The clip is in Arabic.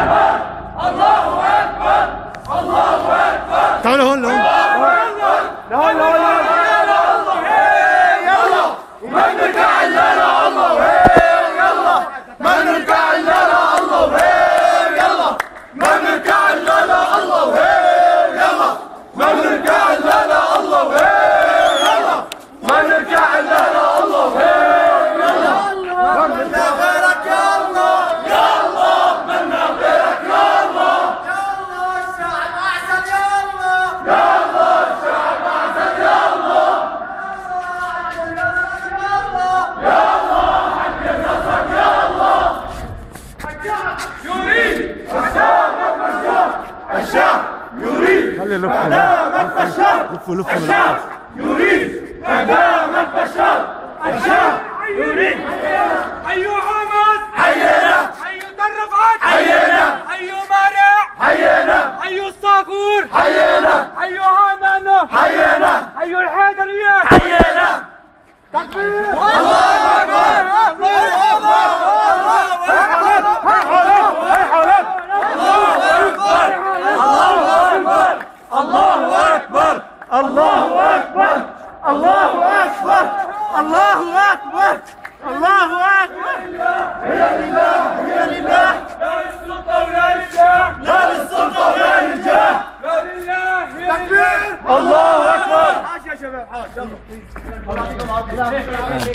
تعالوا هون لهون. خلي لفوا الشعب يريد إعدام البشر. الشعب يريد. حي حمص حينا، حي طرفات حينا، حي مارع حينا، حي الصافور حينا، حي عمان حينا، حي الحيدرية حينا. تكبير. الله أكبر. الله أكبر. الله أكبر. الله أكبر. الله أكبر. الله أكبر. هي لله، هي لله. لا للسلطة ولا للجاه، لا للسلطة ولا للجاه، لا لله. تكبير. الله أكبر. حاج يا شباب، حاج يلا.